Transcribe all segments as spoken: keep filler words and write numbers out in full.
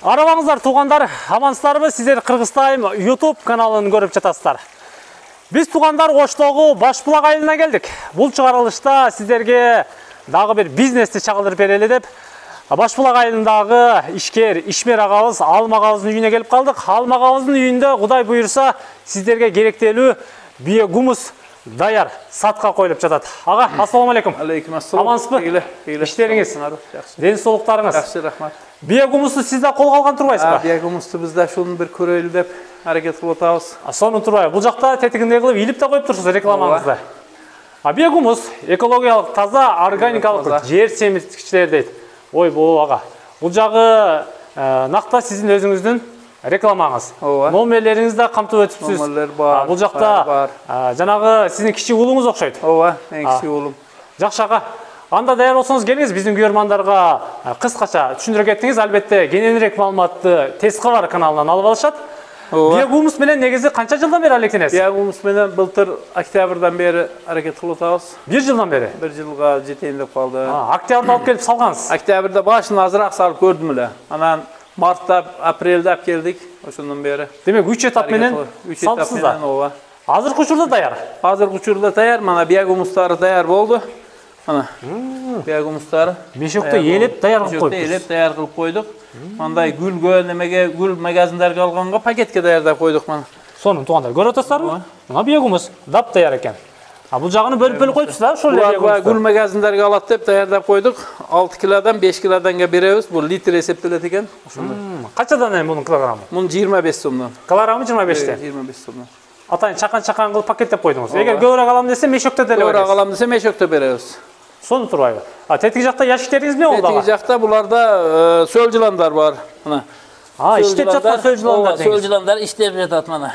Арабаңыздар, туғандар, амансыздарбы? Сіздер Кыргызтайм YouTube каналын көріп жатасыздар. Біз туғандар Оштогу Башбулак айылына келдік. Бұл чыгарылышта сіздерге дагы бир бизнести чагылдырып берели деп Башбулак айылындағы ишкер, ишмер агабыз Алма агабыздын үйүнө келип калдык. Алма агабыздын үйүндө Кудай буйрса сіздерге керектелүү бие гумус даяр сатқа қойылып жатады. Аға, ассаламу алейкум. Алейкум ассалам. Амансызбы? Иштериңиз, денсаулыктарыңыз. Жақсы, рахмат. Бие гумусты сизде колго алган турбайсыз ба? Бие гумусты бизде шуну бир көрөлү деп аракет кылып атабыз. Сону турбай. Бул жакта тетигинде кылып илип да коюп турсуз рекламаңызды. А бие гумус экологиялык таза, органикалык жер семирткичтер дейт. Ой, бул ага. Бул жагы накта сиздин өзүңүздүн рекламаңыз. Номерлеріңіз да камтып өтүпсүз. Номерлер бар. Бул жакта жанагы сиздин кичи уулуңуз окшойт. Ооба, эң кичи уулум. Жакшы ага. Анда даяр болсоңуз келиңиз, биздин көрөрмандарга кыскача түшүндүрө кеттиңиз. Албетте кененирээк маалыматты Тез кабар каналынан алып алышат. Бие гумус менен негизи канча жылдан бери алектенесиз? Бие гумус менен былтыр октябрдан бери аракет кылып атабыз. Бир жылдан бери? Бир жылга жетейин деп калды. Октябрда алып келип салгансыз? Октябрда башын азыраак салып көрдүм эле. Анан мартта, апрелде алып келдик, ошондон бери. Демек үч этап менен салыпсыз да? Ооба. Азыркы учурда даяр? Азыркы учурда даяр. Мана бие гумустары даяр болду. Мана бие гумустары мешокто элеп даяр кылып коюптуз. Мешокто элеп даяр кылып койдук. Мындай гүлгө, немеге, гүл магазиндерге алганга пакетке даярдап койдук мана. Сонун туугандар, көрүп атасыздарбы? Мына бие гумус дап даяр экен. А бул жагын бөлүп-бөлүп коюпсуз да, ошол эле бие гумусту. Гүл магазиндерге алат деп даярдап койдук. алты килодан беш килоданга беребиз. Бул литр эсептелет экен. Качадан эми мунун килограммы? Мунун жыйырма беш сомдон. Килограммы жыйырма бештен? жыйырма беш сомдон. Атайын чакан-чакан кылып пакеттеп койдуңуз. Эгер көбүрөөк алам десе мешокто деле беребиз. Көбүрөөк алам десе мешокто беребиз. Сону турбайбы? А тетиги жакта яшиктериңиз эмне болду ага? Тетиги жакта буларда сөл жыландар бар. Мына. А, иштеп жаткан сөл жыландар деңиз. Сөл жыландар иштеп жатат мана.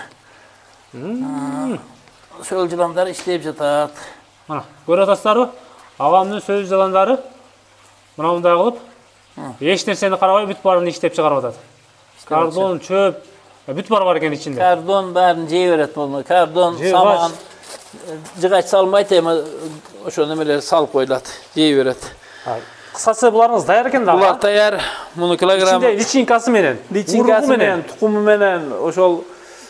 Сөл жыландар иштеп жатат. Мына, көрүп атасыздарбы? Агамдын сөл жыландары мына мындай кылып эч нерсени карабай бүт баарын иштеп чыгарып атат. Кардон, чөп, бүт баары бар экен ичинде. Кардон баарын жей берет болду. Кардон, саман, жыгач салмайт, эми ошо немелер салып коюлат, жей берет. Кыскасы буларыңыз даяр экен да? Булар даяр. Муну килограмм. Ичинде личинкасы менен, личинкасы менен, тукуму менен, ошол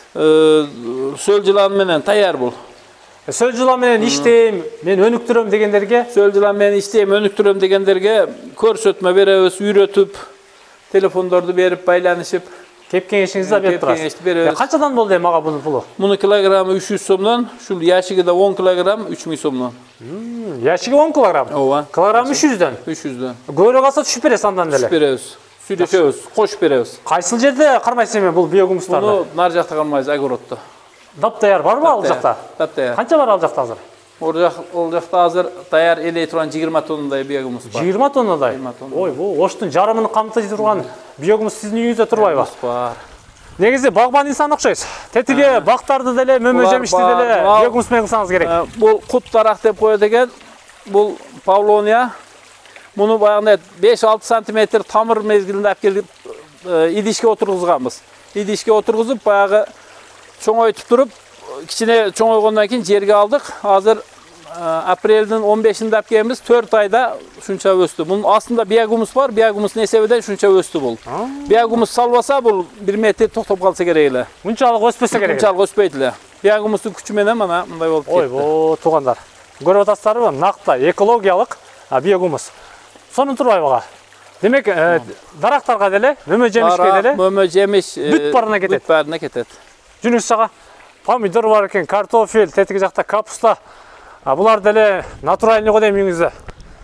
сөл жылан менен даяр бул. Сөл жылан менен иштейм, мен өнүктүрөм дегендерге, сөл жылан менен иштейм, өнүктүрөм дегендерге көрсөтмө беребиз, үйрөтүп, телефондорду берип, байланышып, кеп кеңешиңизди берип турасыз. Беребиз. Канчадан болду эми ага бунун пулу? Муну килограммы үч жүз сомдон, ушул яшиги да он килограмм үч миң сомдон. Яшиги он килограмм? Ооба. Килограммы үч жүздөн? үч жүздөн. Көбүрөөк алса түшүп бересиз андан деле? Түшүп беребиз. Сүйлөшөбүз, кошуп беребиз. Кайсыл жерде кармайсыз эми бул бие гумустарды? Муну нар жакта кармайбыз, огороддо. Дап даяр барбы ал жакта? Дап даяр. Канча бар ал жакта азыр? Ол жакта азыр даяр элей турган жыйырма тоннадай бие гумус бар. жыйырма тоннадай? Ой, бул Оштун жарымын камтый турган бие гумус сиздин үйүңүздө турбайбы? Бар. Негизи багбан инсан окшойсуз. Тетиги бактарды деле, мөмө жемишти деле бие гумус менен кылсаңыз керек. Бул кут дарак деп коет экен. Бул Павлония. Муну баягындай беш алты сантиметр тамыр мезгилинде алып келип идишке отургузганбыз. Идишке отургузуп баягы чоңойтуп туруп, кичине чоңойгондон кийин жерге алдык. Азыр апрелдин он бешинде алып келебиз, төрт айда ушунча өстү. Мунун астында бие гумус бар, бие гумустун эсебинде ушунча өстү бул. Бие гумус салбаса бул бир метр токтоп калса керек эле. Мынчалык өспөсө керек. Мынчалык өспөйт эле. Бие гумустун күчү менен мана мындай болуп кетти. Ой, бо, туугандар. Көрүп атасыздарбы? Накта экологиялык бие гумус. Сонун турбайбы ага? Демек, дарактарга деле, мөмө жемишке деле, мөмө жемиш бүт баарына кетет. Бүт баарына кетет. Жүрүңүз жага. Помидор бар экен, картофель, тетиги жакта капуста. Булар деле натуральный го дейм үйүңүздө.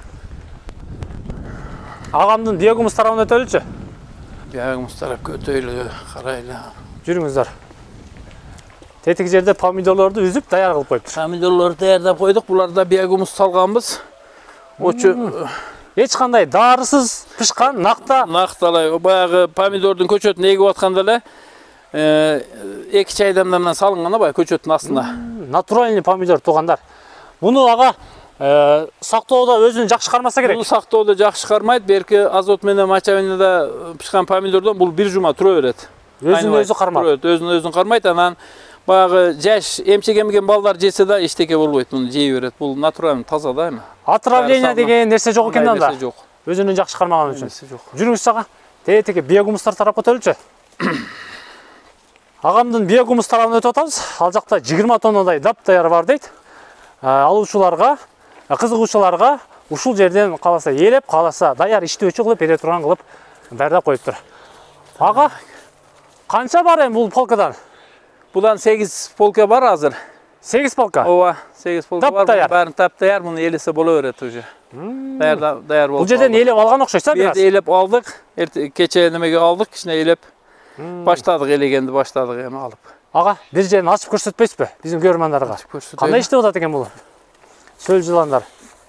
Агамдын бие гумус тарабын өтөлүчү. Бие гумус тарап өтөйлү, карайлы. Жүрүңүздөр. Тетиги жерде помидорлорду үзүп даяр кылып коюптур. Помидорлорду даярдап койдук. Буларда бие гумус салганбыз. Очу эч кандай дарысыз пышкан накта. Накталай, баягы помидордун көчөтүн эгип атканда эле эки чайдан менен салынган абай көчөттүн астына. Натуральный помидор туугандар. Муну ага сактоодо өзүн жакшы кармаса керек. Муну сактоодо жакшы кармайт, берки азот менен мочавинада пышкан помидордон бул бир жума тура берет. Өзүн өзү кармайт. Өзүн өзүн кармайт, анан баягы жаш эмчек эмген балдар жесе да эчтеке болбойт, муну жей берет. Бул натуральный таза да эми. Отравление деген нерсе жок экен анда. Нерсе жок. Өзүнүн жакшы кармаган үчүн. Жүрүңүз жага. Тетеге биогумустар тарапқа өтөлчү. Агамдын биогумус тарабына өтүп атабыз. Ал жакта жыйырма тоннадай дап-даяр бар дейт. Алуучуларга, кызыгуучуларга ушул жерден каласа елеп, каласа даяр иштөөчү кылып бере турган кылып даярдап коюптур. Ага, канча бар эми бул полкадан? Будан сегиз полка бар азыр. сегиз полка? Ооба, сегиз полка бар. Даяр. Баарын тап-даяр, муну элесе боло берет уже. Даяр даяр болуп. Бул жерден элеп алган окшойт, бир бираз. элеп алдык. Кече немеге алдык, кичине элеп баштадык, элегенди баштадык эми алып. Ага, бир жерин ачып көрсөтпөйсүзбү биздин көрөрмандарга? Кандай иштеп атат экен бул? Сөл жыландар.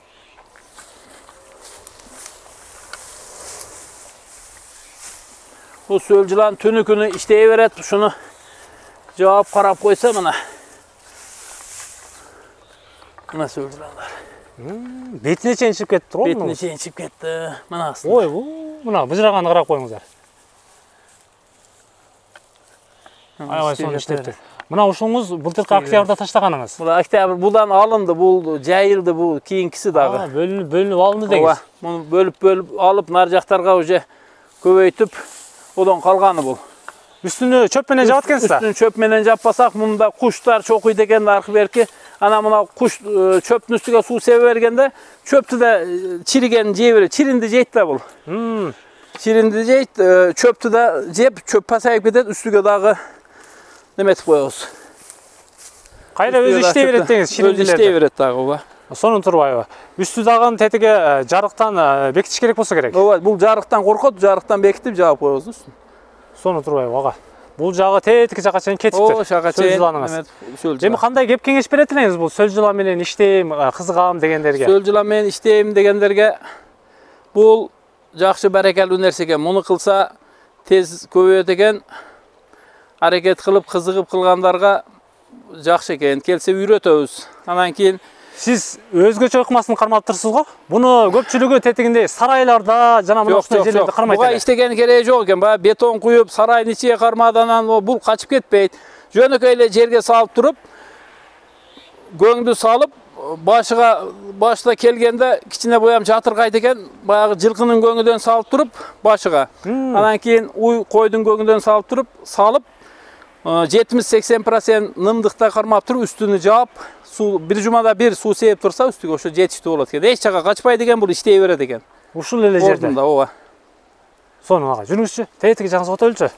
Бул сөл жылан түнү күнү иштей берет. Шуну жаап карап койсо мына. Мына сөл жыландар. Бетине чейин чыгып кетти го. Бетине чейин чыгып кетти. Мына астында. Ой, бул мына быжыраганды карап коюңуздар. Аябай сонун иштепти. Мына ушуңуз былтыркы октябрда таштаганыңыз. Бул октябрь будан алынды, бул жайылды, бул кийинкиси дагы. Бөлүнүп бөлүнүп алынды Ооба, дегиз. муну бөлүп-бөлүп алып нар жактарга уже көбөйтүп, одан калганы бул. Үстүнө чөп менен жаап экенсиз да? Үстүн чөп менен жаппасак, мында куштар чокуйт экен аркы берки. Ана мына куш чөптүн үстүгө суу себе бергенде, чөптү да чиригенин жей берет. Чиринди жейт да бул. Чиринди жейт, чөптү да жеп, чөп пасайып кетет, үстүгө дагы неметип коебуз. Кайра өзү иштей берет деңиз, чириндилерди. Өзү иштей берет дагы, ооба. Сонун турбайбы? Үстү дагы тетеге жарыктан бекитиш керек болсо керек. Ооба, бул жарыктан коркот, жарыктан бекитип жаап коебуз үстүн. Сонун турбайбы, ага. Бул жагы тетиги жака чейин кетиптир. Ооба, жака чейин. Эми кандай кеп кеңеш берет элеңиз бул сөл жылан менен иштейм, кызыгам дегендерге? Сөл жылан менен иштейм дегендерге бул жакшы баракалуу нерсе экен. Муну кылса тез көбөйөт экен. Аракет кылып, кызыгып кылгандарга жакшы экен. Келсе үйрөтөбүз. Анан кийин сиз өзгөчө ыкмасын кармап турсуз го? Буну көпчүлүгү тетигинде сарайларда жана мына ушундай жерлерде кармайт. Буга иштеген кереги жок экен. Баягы бетон куюп, сарайдын ичине кармады, анан бул качып кетпейт. Жөнөкөй эле жерге салып туруп, көңдү салып, башыга башта келгенде кичине боям жатыргайт экен. Баягы жылкынын көңүдөн салып туруп, башыга. Анан кийин уй койдун көңүдөн салып туруп, салып жетимиш сексен процент нымдыкта кармап туруп, үстүнү жаап, суу бир жумада бир суу сээп турса, үстүгө ошо жетиштүү болот экен. Эч жака качпайт экен, бул иштей берет экен. Ушул эле жерде. Ордунда, ооба. Сонун ага, жүрүңүзчү. Тетиги жагыңызга өтөлчү.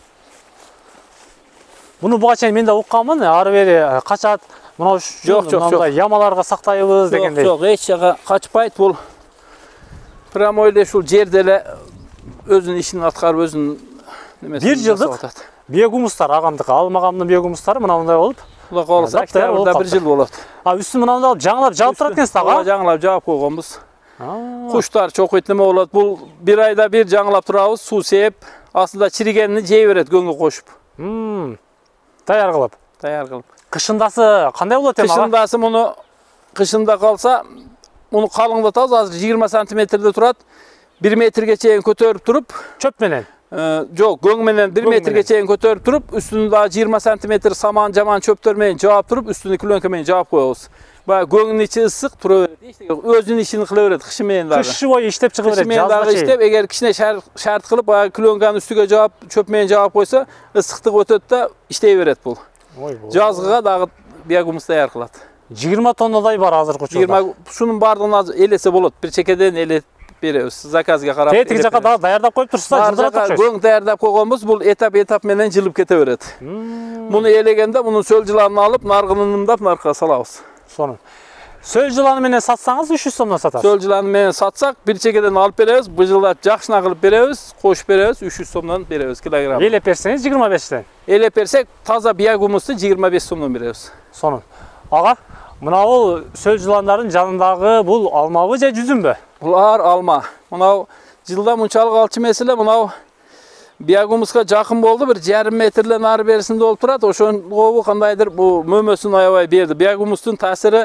Буну буга чейин мен да укканмын, ары бери качат. Мына ушул мындай ямаларга сактайбыз дегендей. Жок, жок, эч жака качпайт, бул прямо эле ушул жерде эле өзүнүн ишин аткарып, өзүнүн немесин. Бир жылдык биогумустар агамдыкы, алмагамдын биогумустары мына мындай болуп. Кула калса октябрда бир жыл болот. А үстүн мына мындай жаңылап жаап турат экенсиз ага? Ооба, жаңылап жаап койгонбуз. Куштар чокуйт неме болот. Бул бир айда бир жаңылап турабыз, суу сээп, астында чиригенini жей берет көңгө кошуп. Даяр кылып. Даяр кылып. Кышындасы кандай болот эми ага? Кышындасы муну кышында калса, муну калыңдатабыз, азыр жыйырма сантиметрде турат. бир метрге чейин көтөрүп туруп, чөп менен. Жок, көң менен бир метрге чейин көтөрүп туруп, үстүнү дагы жыйырма сантиметр саман жаман чөптөр менен жаап туруп, үстүнү клёнка менен жаап коебуз. Баягы көңүнүн ичи ысык тура берет. Өзүнүн ишин кыла берет, кышы менен дагы. Кышы бою иштеп чыга берет, жазга чейин. Иштеп, эгер кичине шарт кылып, баягы клёнканын үстүгө жаап, чөп менен жаап койсо, ысыктык өтөт да, иштей берет бул. Жазгыга дагы биогумус даяр кылат. жыйырма тоннадай бар азыркы учурда. жыйырма, шунун баардыгын элесе болот. Бир чекеден эле беребиз, заказга карап. Тетиги жака дагы даярдап коюп турсуздар, жылдырат окшойт. Көң даярдап койгонбуз, бул этап-этап менен жылып кете берет. Муну элегенде, мунун сөл жыланын алып, наргынын нымдап, наркага салабыз. Сонун. Сөл жыланы менен сатсаңыз үч жүз сомдон сатасыз. Сөл жыланы менен сатсак, бир чекеден алып беребиз, быжылдап жакшына кылып беребиз, кошуп беребиз, үч жүз сомдон беребиз килограмм. Элеп берсеңиз жыйырма бештен. Элеп берсек, таза биогумусту жыйырма беш сомдон беребиз. Сонун. Ага, мына бул сөл жыландардын жанындагы бул алмабы же жүзүмбү? Булар алма. Мынау жылда мынчалык алчу эмес эле, мынау биогумуска жакын болду, бир жарым метрлен ары берисинде болуп турат. Ошого кандайдыр бул мөмөсүн аябай берди. Биогумустун таасири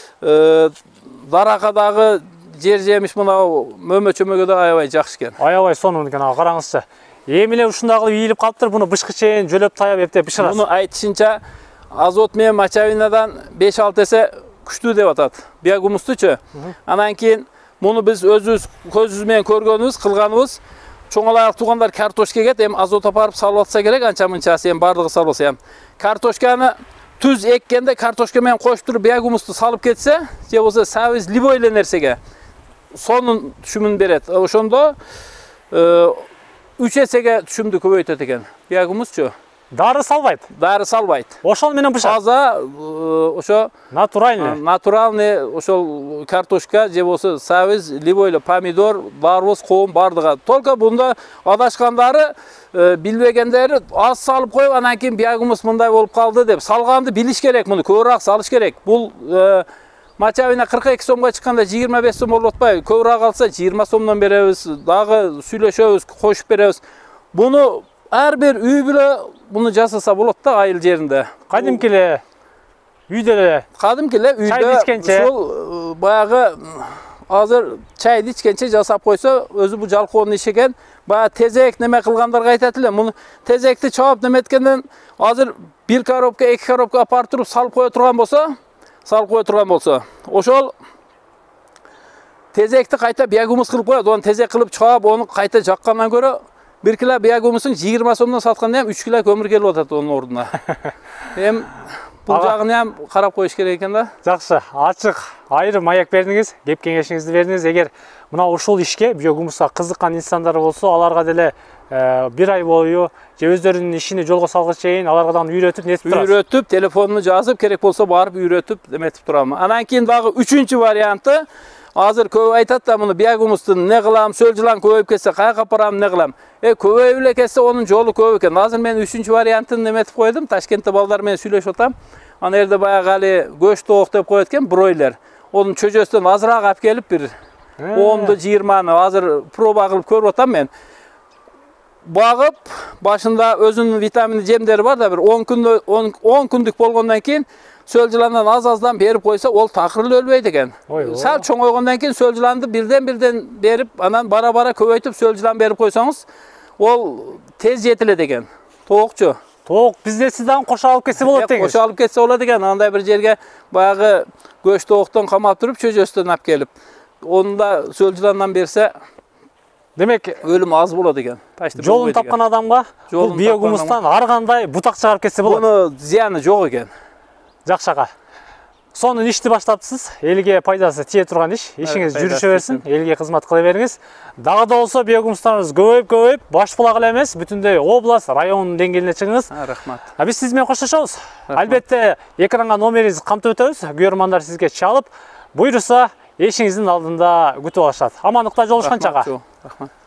даракадагы жер жемиш мынау мөмө чөмөгө да аябай жакшы экен. Аябай сонун экен, ага караңызчы. Эми эле ушундай кылып ийилип калыптыр, буну бышкы чейин жөлөп таяп эптеп бышырасыз. Муну айтышынча азот менен мочавинадан беш алты эсе күчтүү деп атат. Биогумустучу. Анан кийин муну биз өзүбүз көзүбүз менен көргөнүбүз, кылганыбыз, чоңалайық туғандар картошка егеді, эми азот апарып салып атса керек, анча-мынчасы эми бардығы салып атса эми. Картошканы түз эккенде картошка менен кошуп туруп биогумусту салып кетсе, же болсо сабиз любой эле нерсеге сонун түшүмүн берет. Ошондо үч эсеге түшүмдү көбөйтөт экен. Биогумусчу. Дары салбайт. Дары салбайт. Ошол менен бышат. Таза, ошо натуральный. Натуральный ошол картошка же болсо сабиз, любой помидор, дарбыз, коом бардыгы. Только бунда адашкандары, билбегендери аз салып коюп, анан кийин биогумус мындай болуп калды деп. Салганды билиш керек, муну көбүрөөк салыш керек. Бул мачабина кырк эки сомго чыкканда жыйырма беш сом болуп атпайбы? Көбүрөөк алса жыйырма сомдон беребиз, дагы сүйлөшөбүз, кошуп беребиз. Буну ар бир үй бүлө буну жасаса болот да, айыл жеринде. Кадимки эле үйдө эле. Кадимки эле үйдө ушул баягы азыр чайды ичкенче жасап койсо, өзү бул жалкоонун иши экен. Баягы тезек неме кылгандарга айтат эле, муну тезекти чоop неметкенден азыр бир коробка, эки коробка апарып туруп салып кое турган болсо, салып кое турган болсо, ошол тезекти кайта биогумус кылып коет. Оны тезек кылып чоop, оны кайта жаккандан көрө bir kilo biogumusun жыйырма сомдон сатканда hem üç kilo kömür келип атат onun ордуна. Hem бул жагын hem карап коюш керек экен да. Жакшы, ачык, айрым аяк бердиңиз, кеп кеңешиңизди бердиңиз. Эгер мына ушул ишке биогумуска кызыккан инсандар болсо, аларга деле бир ай бою же өздөрүнүн ишини жолго салгыч чейин аларга дагы үйрөтүп нетип турасыз. Үйрөтүп, телефонуну жазып, керек болсо барып үйрөтүп эметип турам. Анан кийин дагы үчүнчү варианты, азыр көп айтат да, муну биогумусту не кылам, сөл жылан көбөйүп кетсе кайга апарам, не кылам. Э, көбөйүп эле кетсе онун жолу көп экен. Азыр мен үчүнчү вариантын неметип койдум. Ташкентте балдар менен сүйлөшүп атам. Ана жерде баягы али көч тоок деп коет экен, бройлер. Онун чөжөсүнөн азыраак алып келип бир онду жыйырманы азыр проба кылып көрүп атам мен. Багып, башында өзүнүн витамин жемдери бар да, бир он күндө он күндүк болгондон кийин сөл жыландан аз-аздан берип койсо, ол такыр эле өлбөйт экен. Сал чоңойгондон кийин сөл жыланды бирден-бирден берип, анан бара-бара көбөйтүп сөл жылан берип койсоңуз, ол тез жетилет экен. Тоокчу. Тоок бизде сиз дагы кошо алып кетсе болот деңиз. Кошо алып кетсе болот экен. Андай бир жерге баягы көч тооктон камап туруп, чөжөстөн алып келип, onu da сөл жыландан берсе, демек өлүм аз болот экен. Жолун тапкан адамга бул биогумустан ар кандай бутак чыгарып кетсе болот. Буну зыяны жок экен. Жакшы ака. Сонун ишти баштаптсыз. Элге пайдасы тие турган иш. Ишиңиз жүрүшө берсин. Элге кызмат кыла бериңиз. Дагы да болсо биогумустарыңыз көбөйүп көбөйүп, Башбулак эле эмес, бүтүндөй область, район деңгээлине чыгыңыз. Рахмат. А биз сиз менен коштошобуз. Албетте экранга номериңизди камтып өтөбүз. Көрөрмандар сизге чалып, буйруса эшиңиздин алдында күтүп алышат. Амандыкта жолугушканча ага. Рахмат.